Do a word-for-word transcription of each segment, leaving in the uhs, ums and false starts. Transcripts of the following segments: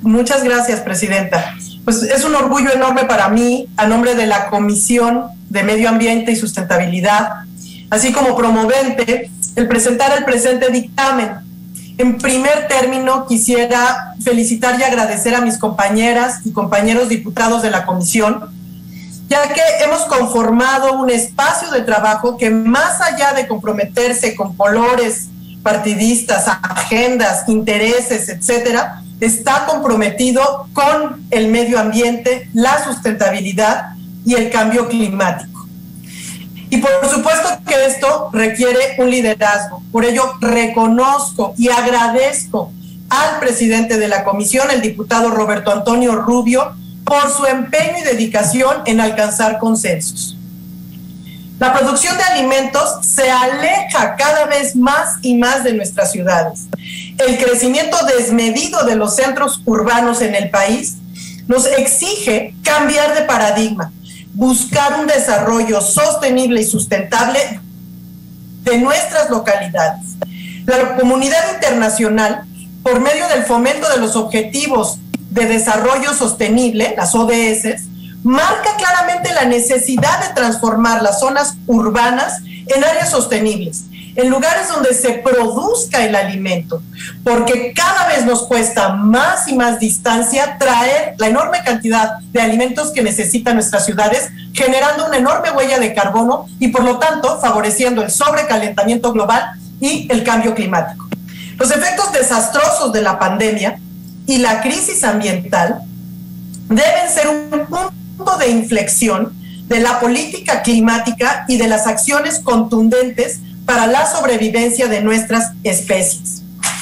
Muchas gracias, presidenta. Pues es un orgullo enorme para mí, a nombre de la Comisión de Medio Ambiente y Sustentabilidad, así como promovente, el presentar el presente dictamen. En primer término, quisiera felicitar y agradecer a mis compañeras y compañeros diputados de la comisión, ya que hemos conformado un espacio de trabajo que, más allá de comprometerse con colores partidistas, agendas, intereses, etcétera, está comprometido con el medio ambiente, la sustentabilidad y el cambio climático. Y por supuesto que esto requiere un liderazgo. Por ello reconozco y agradezco al presidente de la comisión, el diputado Roberto Antonio Rubio, por su empeño y dedicación en alcanzar consensos. La producción de alimentos se aleja cada vez más y más de nuestras ciudades. El crecimiento desmedido de los centros urbanos en el país nos exige cambiar de paradigma, buscar un desarrollo sostenible y sustentable de nuestras localidades. La comunidad internacional, por medio del fomento de los Objetivos de Desarrollo Sostenible, las O D S, marca claramente la necesidad de transformar las zonas urbanas en áreas sostenibles, en lugares donde se produzca el alimento, porque cada vez nos cuesta más y más distancia traer la enorme cantidad de alimentos que necesitan nuestras ciudades, generando una enorme huella de carbono y, por lo tanto, favoreciendo el sobrecalentamiento global y el cambio climático. Los efectos desastrosos de la pandemia y la crisis ambiental deben ser un punto de inflexión de la política climática y de las acciones contundentes para la sobrevivencia de nuestras especies.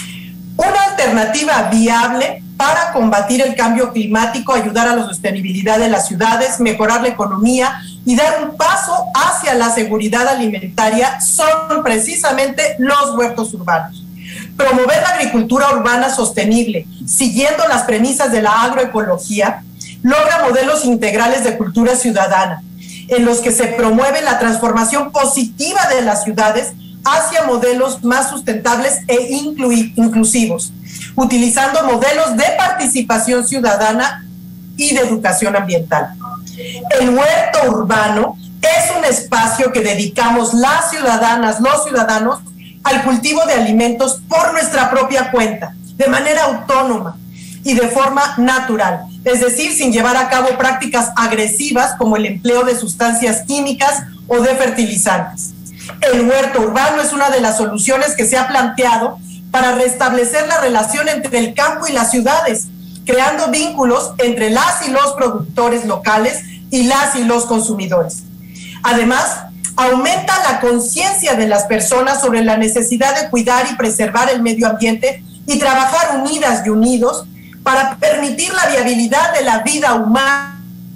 Una alternativa viable para combatir el cambio climático, ayudar a la sostenibilidad de las ciudades, mejorar la economía y dar un paso hacia la seguridad alimentaria son precisamente los huertos urbanos. Promover la agricultura urbana sostenible, siguiendo las premisas de la agroecología, logra modelos integrales de cultura ciudadana, en los que se promueve la transformación positiva de las ciudades hacia modelos más sustentables e inclusivos, utilizando modelos de participación ciudadana y de educación ambiental. El huerto urbano es un espacio que dedicamos las ciudadanas, los ciudadanos, al cultivo de alimentos por nuestra propia cuenta, de manera autónoma y de forma natural, es decir, sin llevar a cabo prácticas agresivas como el empleo de sustancias químicas o de fertilizantes. El huerto urbano es una de las soluciones que se ha planteado para restablecer la relación entre el campo y las ciudades, creando vínculos entre las y los productores locales y las y los consumidores. Además, aumenta la conciencia de las personas sobre la necesidad de cuidar y preservar el medio ambiente y trabajar unidas y unidos para permitir la viabilidad de la vida humana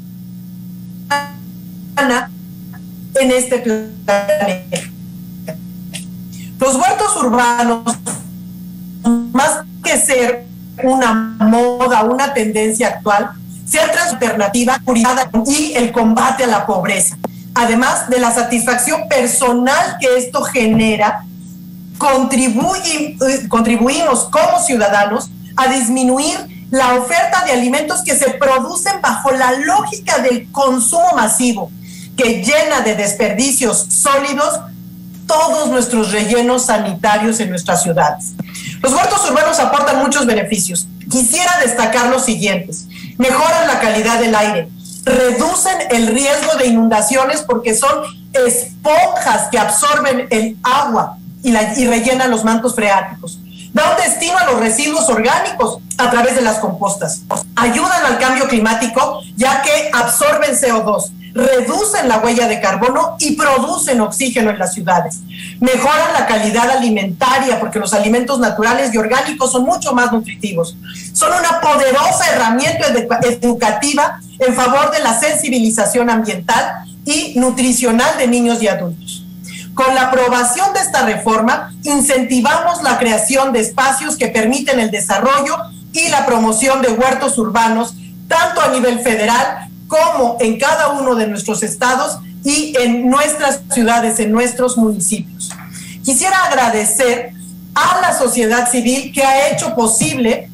en este planeta. Los huertos urbanos, más que ser una moda, una tendencia actual, se han transformado en alternativa y el combate a la pobreza. Además de la satisfacción personal que esto genera, contribuye, contribuimos como ciudadanos a disminuir la oferta de alimentos que se producen bajo la lógica del consumo masivo, que llena de desperdicios sólidos todos nuestros rellenos sanitarios en nuestras ciudades. Los huertos urbanos aportan muchos beneficios. Quisiera destacar los siguientes: mejoran la calidad del aire, reducen el riesgo de inundaciones porque son esponjas que absorben el agua y, la, y rellenan los mantos freáticos. Da un destino a los residuos orgánicos a través de las compostas. Ayudan al cambio climático ya que absorben C O dos, reducen la huella de carbono y producen oxígeno en las ciudades. Mejoran la calidad alimentaria porque los alimentos naturales y orgánicos son mucho más nutritivos. Son una poderosa herramienta educativa en favor de la sensibilización ambiental y nutricional de niños y adultos. Con la aprobación de esta reforma, incentivamos la creación de espacios que permiten el desarrollo y la promoción de huertos urbanos, tanto a nivel federal como en cada uno de nuestros estados y en nuestras ciudades, en nuestros municipios. Quisiera agradecer a la sociedad civil que ha hecho posible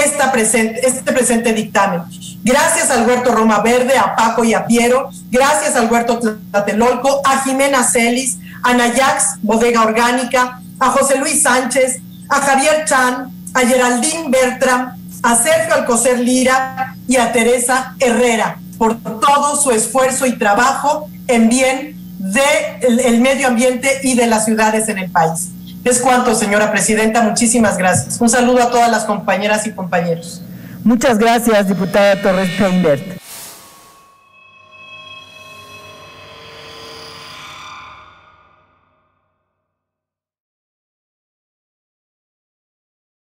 esta presente, este presente dictamen. Gracias al Huerto Roma Verde, a Paco y a Piero, gracias al Huerto Tlatelolco, a Jimena Celis, a Nayax, Bodega Orgánica, a José Luis Sánchez, a Javier Chan, a Geraldine Bertram, a Sergio Alcocer Lira y a Teresa Herrera por todo su esfuerzo y trabajo en bien del el medio ambiente y de las ciudades en el país. Es cuanto, señora presidenta. Muchísimas gracias. Un saludo a todas las compañeras y compañeros. Muchas gracias, diputada Torres Peinbert.